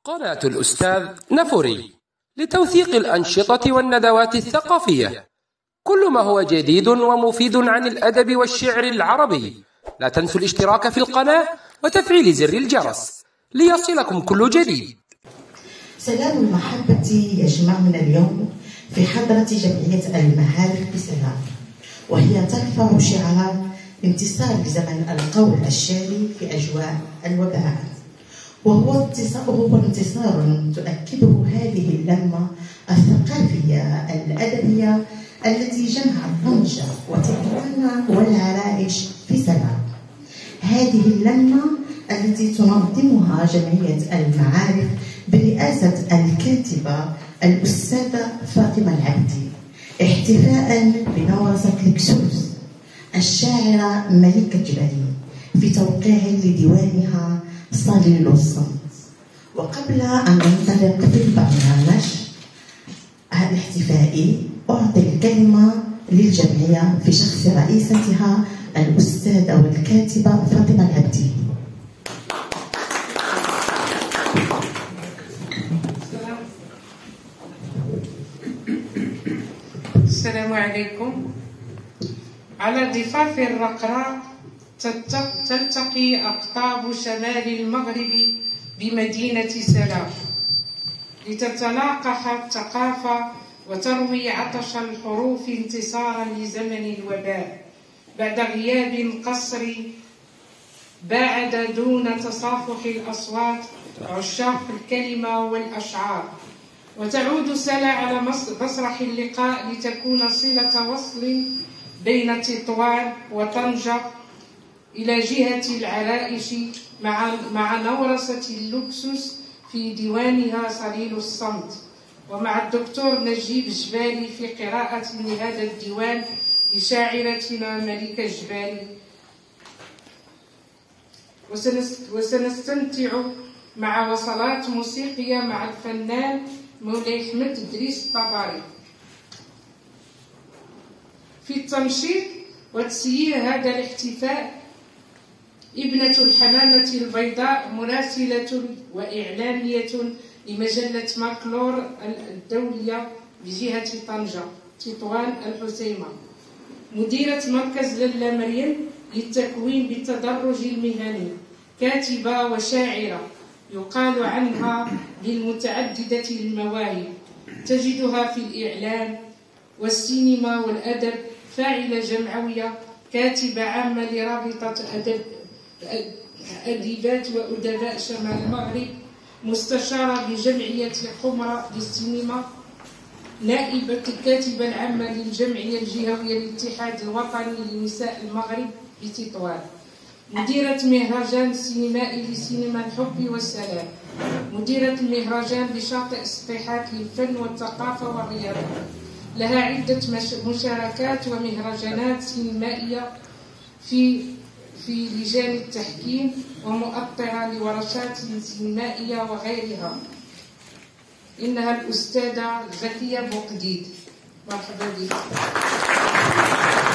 قناة الأستاذ نفوري لتوثيق الأنشطة والندوات الثقافية، كل ما هو جديد ومفيد عن الأدب والشعر العربي. لا تنسوا الاشتراك في القناة وتفعيل زر الجرس ليصلكم كل جديد. سلام المحبة يجمعنا اليوم في حضرة جمعية المعارف بسلام، وهي ترفع شعار انتصار لزمن القول الشعري في أجواء الوباء، وهو انتصار تؤكده هذه اللمة الثقافية الأدبية التي جمعت طنجة وتطوان والعرائش في سلام. هذه اللمة التي تنظمها جمعية المعارف برئاسة الكاتبة الأستاذة فاطمة العبدي، احتفاء بنورس كليكسوس الشاعرة ملكة جبالي في توقيع لديوانها صليل الصمت. وقبل أن ننطلق في البرنامج الاحتفائي، أعطي الكلمة للجمعية في شخص رئيستها الأستاذة والكاتبة فاطمة العبدي. السلام عليكم. على ضفاف الرقراء تلتقي أقطاب شمال المغرب بمدينة سلام لتتلاقح الثقافة وتروي عطش الحروف انتصارا لزمن الوباء بعد غياب قصري باعد دون تصافح الأصوات عشاق الكلمة والأشعار. وتعود سلا على مسرح اللقاء لتكون صلة وصل بين تطوان وطنجة إلى جهة العرائش مع نورسة اللوكسوس في ديوانها صليل الصمت، ومع الدكتور نجيب جبالي في قراءة لهذا الديوان لشاعرتنا ملكة جبالي. وسنستمتع مع وصلات موسيقية مع الفنان مولاي حمد إدريس الطباري. في التنشيط وتسيير هذا الاحتفاء ابنة الحمامة البيضاء، مراسلة وإعلامية لمجلة ماكلور الدولية بجهة طنجة، تطوان الحسيمة، مديرة مركز لالا مريم للتكوين بالتدرج المهني، كاتبة وشاعرة يقال عنها بالمتعددة المواهب، تجدها في الإعلام والسينما والأدب، فاعلة جمعوية، كاتبة عامة لرابطة أديبات وأدباء شمال المغرب، مستشارة بجمعية قمرة للسينما، نائبة الكاتبة العامة للجمعية الجهوية للاتحاد الوطني لنساء المغرب بتطوان، مديرة مهرجان سينمائي لسينما الحب والسلام، مديرة المهرجان بشاطئ سطيحات للفن والثقافة والرياضة. لها عدة مشاركات ومهرجانات سينمائية في لجان التحكيم، ومؤطرة لورشات سينمائية وغيرها. إنها الأستاذة زكية بوقديد. مرحبا بك.